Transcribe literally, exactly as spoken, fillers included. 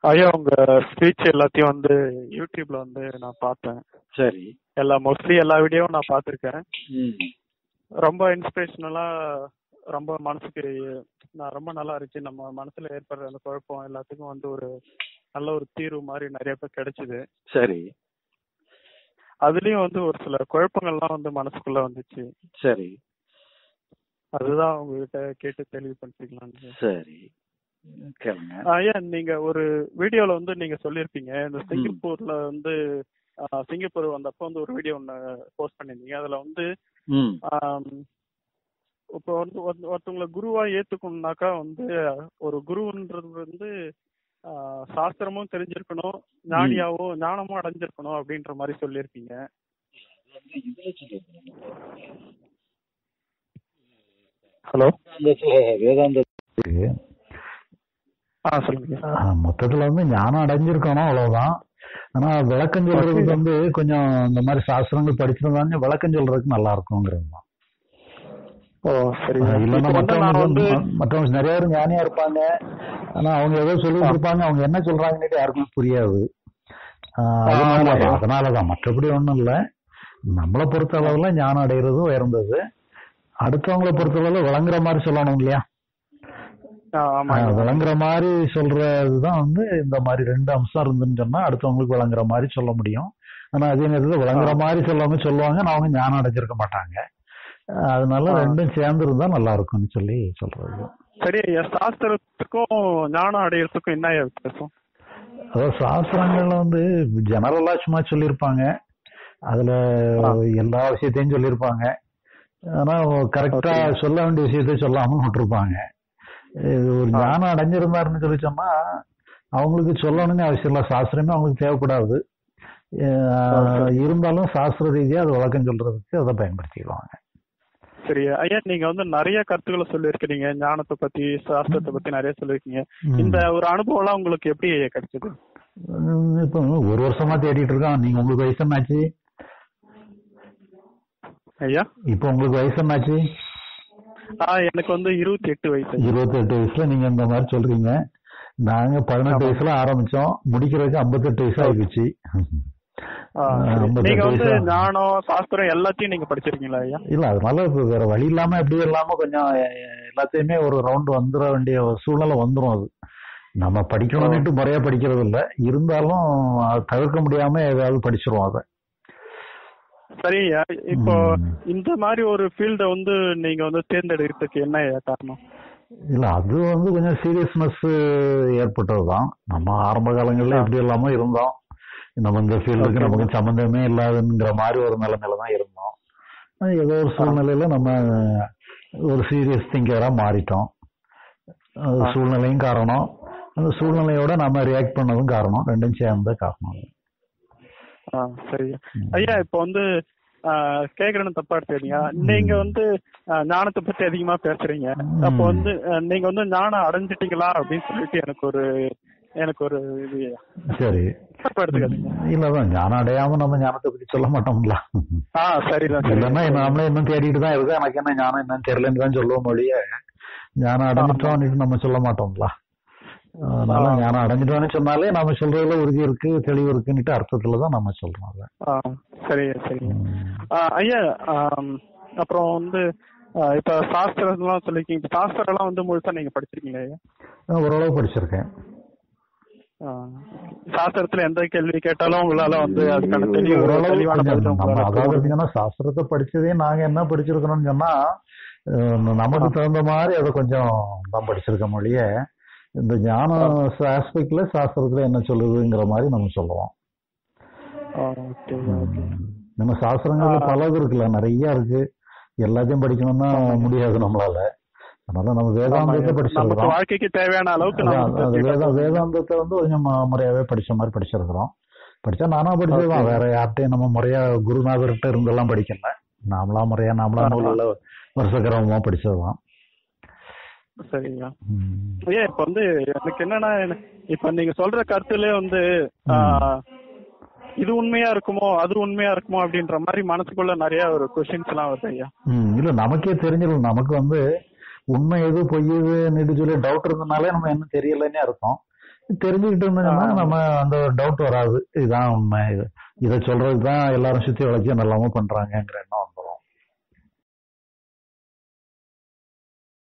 ஐயா உங்க ஸ்பீச் எல்லாத்தையும் வந்து யூடியூப்ல வந்து நான் பார்த்தேன். சரி. எல்லா மோஸ்ட்லி எல்லா வீடியோவும் நான் பார்த்துருக்கேன். ம். ரொம்ப இன்ஸ்பிரேஷனலா, ரொம்ப மனசுக்கு நான் ரொம்ப நல்லா இருந்துச்சு. நம்ம மனசுல ஏற்படுற அந்த குழப்பம் எல்லாத்துக்கும் வந்து ஒரு நல்ல ஒரு தீர்வு மாதிரி நிறைய பேர் கிடைச்சிது. சரி. அதுலயும் வந்து ஒரு சில குழப்பங்கள்லாம் வந்து மனசுக்குள்ள வந்துச்சு. சரி. அதுதான் உங்ககிட்ட கேட்டு தெளிவு பண்ணிக்கலாம். சரி. கேளுங்க. ஐயா நீங்க ஒரு வீடியோல வந்து நீங்க சொல்லியிருப்பீங்க, இந்த சிங்கப்பூர்ல வந்து ஆஹ், சிங்கப்பூர் வந்தப்போ வந்து ஒரு வீடியோ ஒன்று போஸ்ட் பண்ணியிருந்தீங்க. அதுல வந்து ம். ஆம், இப்போ வந்து ஒருத்த- ஒருத்தவங்களை குருவா ஏத்துக்கணும்னாக்கா வந்து ஒரு குருன்றது வந்து ஆஹ், சாஸ்திரமும் தெரிஞ்சிருக்கணும், ஞானியாவும் ஞானமும் அடைஞ்சிருக்கணும் அப்படின்ற மாதிரி சொல்லியிருக்கீங்க. ஹலோ. வேதாந்தத்துக்கு ஆ சொல்லுங்க. ஆஹ், மொத்தத்துல வந்து ஞானம் அடைஞ்சிருக்கணும் அவ்வளவுதான். ஆனா விளக்கம் சொல்றதுக்கு வந்து கொஞ்சம் இந்த மாதிரி சாஸ்திரங்கள் படிச்சிருந்தாங்க, விளக்கம் சொல்றதுக்கு நல்லா இருக்குங்கிறது தான். ஓ சரி. ஆஹ், இல்லைன்னா இப்போ வந்து நான் மற்றவங்க வந்து வந்து- மற்றவங்க நிறைய பேர் ஞானியா இருப்பாங்க. ஆனா அவங்க ஏதோ சொல்லிட்டு இருப்பாங்க, அவங்க என்ன சொல்றாங்கன்னு யாருக்குமே புரியாது. ஆஹ், ஆ, அதனால ஆமாய்யா. அதனாலதான், மற்றபடி ஒண்ணும் இல்ல. நம்மளை பொறுத்த அளவுல ஞானம் அடைகிறதும் உயர்ந்தது. அடுத்தவங்களை பொறுத்த அளவுல விளங்குற மாதிரி சொல்லணும் இல்லையா? ஆ, ஆமாய்யா. ஆஹ், விளங்குற மாதிரி சொல்றதுதான் வந்து இந்த மாதிரி ரெண்டு அம்சம் இருந்துன்னு சொன்னா அடுத்தவங்களுக்கு விளங்குற மாதிரி சொல்ல முடியும். ஆனா அதே நேரத்தில் விளங்குற மாதிரி சொல்லாம சொல்லுவாங்க, நான் அவங்க ஞானம் அடைஞ்சிருக்க மாட்டாங்க. ஆஹ், அதனால ஆ. ரெண்டும் சேர்ந்து இருந்தா நல்லா இருக்கும்னு சொல்லி சொல்றது. சரி ஐயா, சாஸ்திரத்துக்கும் ஞானம் அடையறதுக்கும் என்ன ஐயா வித்தியாசம்? அதாவது சாஸ்திரங்கள்ல வந்து ஜெனரலா சும்மா சொல்லியிருப்பாங்க, அதுல ஆ. எல்லா விஷயத்தையும் சொல்லியிருப்பாங்க. ஆனா கரெக்டா Okay. சொல்ல வேண்டிய விஷயத்தை சொல்லாம விட்டுருப்பாங்க. இது ஒரு ஆ. ஞானம் அடைஞ்சிருந்தாருன்னு சொல்லி சொன்னா அவங்களுக்கு சொல்லணும்னு அவசியம் இல்லை, சாஸ்திரமே அவங்களுக்கு தேவைப்படாது. அஹ் Okay. இருந்தாலும் சாஸ்திர ரீதியா அது விளக்கம் சொல்றதுக்கு அதை பயன்படுத்திக்குவாங்க. சரி ஐயா, நீங்க வந்து நிறைய கருத்துக்களை சொல்லியிருக்கீங்க, ஞானத்தை பத்தி சாஸ்திரத்தை பத்தி நிறைய சொல்லியிருக்கீங்க. ம். இந்த ஒரு அனுபவம் எல்லாம் உங்களுக்கு எப்படி ஐயா கிடைச்சது? உம் இப்ப ஒரு வருஷமா தேடிட்டு இருக்கோம். நீங்க உங்களுக்கு வயசு என்னாச்சு? ஐயா இப்ப உங்களுக்கு வயசு என்னாச்சு? ஆ எனக்கு வந்து இருபத்தி எட்டு வயசு. இருபத்தி எட்டு வயசுல நீங்க இந்த மாதிரி சொல்றீங்க. நாங்க பதினெட்டு ஆமா. வயசுல ஆரம்பிச்சோம், முடிக்கிறதுக்கு ஐம்பத்தெட்டு வயசு ஆயிடுச்சு. ஆ, சரி. ஐம்பத்தெட்டு நீங்க வந்து வயசா? ஞானம் சாஸ்திரம் எல்லாத்தையும் நீங்க படிச்சிருக்கீங்களா ஐயா? இல்ல, அதனால இப்ப வேற வழி இல்லாம எப்படி இல்லாம கொஞ்சம் எல்லாத்தையுமே ஒரு ரவுண்ட் வந்துட வேண்டிய ஒரு சூழ்நிலை வந்துரும். அது நம்ம படிக்கணும்னுட்டு முறையா படிக்கிறது இல்ல, இருந்தாலும் அது தவிர்க்க முடியாம ஏதாவது படிச்சிருவோம் அதை. சரி ஐயா, இப்போ ம். இந்த மாதிரி ஒரு ஃபீல்ட வந்து நீங்க வந்து தேர்ந்தெடுக்கிறதுக்கு என்ன ஐயா காரணம்? இல்ல, அது வந்து கொஞ்சம் சீரியஸ்னஸ் ஏற்பட்டதுதான். நம்ம ஆரம்ப காலங்கள்ல ஆ. எப்படி இல்லாம இருந்தோம், நம்ம இந்த ஃபீல்டுக்கு Okay. நமக்கு சம்பந்தமே இல்லாதுங்கிற மாதிரி ஒரு நிலைமையில தான் இருந்தோம். அது ஏதோ ஒரு ஆ. சூழ்நிலையில நம்ம ஒரு சீரியஸ் திங்கரா மாறிட்டோம். அது ஆ. சூழ்நிலையும் காரணம், அந்த சூழ்நிலையோட நம்ம ரியாக்ட் பண்ணதும் காரணம், ரெண்டும் சேர்ந்த காரணம். ஆ, சரி ம். ஐயா. இப்போ வந்து கேக்குறேன்னு தப்பா எடுத்துக்கீங்க, நீங்க வந்து ஆஹ், ஞானத்தை பத்தி அதிகமா பேசுறீங்க. ம். அப்போ வந்து ஆஹ், நீங்க வந்து ஞானம் அடைஞ்சிட்டீங்களா அப்படின்னு சொல்லிட்டு எனக்கு ஒரு எனக்கு ஒரு இது சரி. தப்பா எடுத்துக்காதீங்க. இல்லதான், ஞானம் அடையாம நம்ம ஞானத்தை பத்தி சொல்ல மாட்டோம்ல. ஆ சரிதான் சரி. இல்லன்னா நம்மளே இன்னும் தேடிட்டு தான் இருக்கு, எனக்கு என்ன ஞானம் என்னன்னு தெரியலன்னு தான் சொல்லுவோம் ஒழிய ஞானம் அடைஞ்சிட்டோம் நம்ம சொல்ல மாட்டோம்ல. அதனால ஆ. ஞானம் அடைஞ்சிட்டோம்னு சொன்னாலே நம்ம சொல்றதுல உறுதி இருக்கு, தெளிவு இருக்குன்னுட்டு அர்த்தத்துலதான் நம்ம சொல்றோம் அதை. ஆ, சரி சரி. ம். ஆ, ஐயா ஆம், அப்புறம் வந்து ஆஹ், இப்ப சாஸ்திரம்லாம் சொல்லிருக்கீங்க. இப்ப சாஸ்திரம் எல்லாம் வந்து முழுசா நீங்க படிச்சிருக்கீங்களா ஐயா? நான் ஓரளவு படிச்சிருக்கேன். ஆ, சாஸ்திரத்துல எந்த கேள்வி கேட்டாலும் உங்களால வந்து அதுக்கான தெளிவு ஓரளவு தெளிவான கொஞ்சம் பதில் நம்ம உங்களால அதாவது சொல்ல முடியும். எப்படின்னா, சாஸ்திரத்தை படிச்சதே நாங்க என்ன படிச்சிருக்கிறோம்னு சொன்னா அஹ், நமக்கு ஆ. தகுந்த மாதிரி அதை கொஞ்சம் தான் படிச்சிருக்க மொழிய, இந்த ஞான ஆஸ்பெக்ட்ல சாஸ்திரத்துல என்ன சொல்லுதுங்கிற மாதிரி நம்ம சொல்லுவோம். ஆ, okay, okay. ம். நம்ம சாஸ்திரங்கள்ல ஆ. பல இது இருக்குல்ல, நிறைய இருக்கு, எல்லாத்தையும் படிக்கணும்னா ஆமாங்க. முடியாது நம்மளால. அதனால நம்ம ஆமாங்க. வேதாந்தத்தை நமக்கு படிச்சிருக்கிறோம். வாழ்க்கைக்கு தேவையான அளவுக்கு அதான், நமக்கு அது தெரிஞ்சுக்கிட்டா வேதா போதுங்க. வேதாந்தத்தை வந்து கொஞ்சம் ம- முறையாவே படிச்ச மாதிரி படிச்சிருக்கிறோம். படிச்சா நானா படிச்சதுதான், Okay. வேற யார்கிட்டயும் நம்ம முறையா குருநாதர்கிட்ட இருந்தெல்லாம் படிக்கல. நாமளா முறையா நாமளா ஆ. நூல்ல வருஷக்கிரமமா படிச்சதுதான். சரிங்க. ம். ஐயா இப்ப வந்து எனக்கு என்னன்னா, இப்ப நீங்க சொல்ற கருத்துலயே வந்து ஆ, ம். இது உண்மையா இருக்குமோ அது உண்மையா இருக்குமோ அப்படின்ற மாதிரி மனசுக்குள்ள நிறைய ஒரு கொஸ்டின்ஸ் எல்லாம் வருது ஐயா. ம். இல்ல, நமக்கே தெரிஞ்சிடும். நமக்கு வந்து உண்மை எது பொய் எதுன்னு சொல்லி டவுட் இருந்தனாலே நம்ம என்ன தெரியலன்னே அர்த்தம். தெரிஞ்சுக்கிட்டு இருந்தோம்னா நம்ம அந்த டவுட் வராது. இதுதான் உண்மை, இது இதை சொல்றதுதான் எல்லாரும் சுத்தி வளைச்சு நல்லாம பண்றாங்கிற எண்ணம்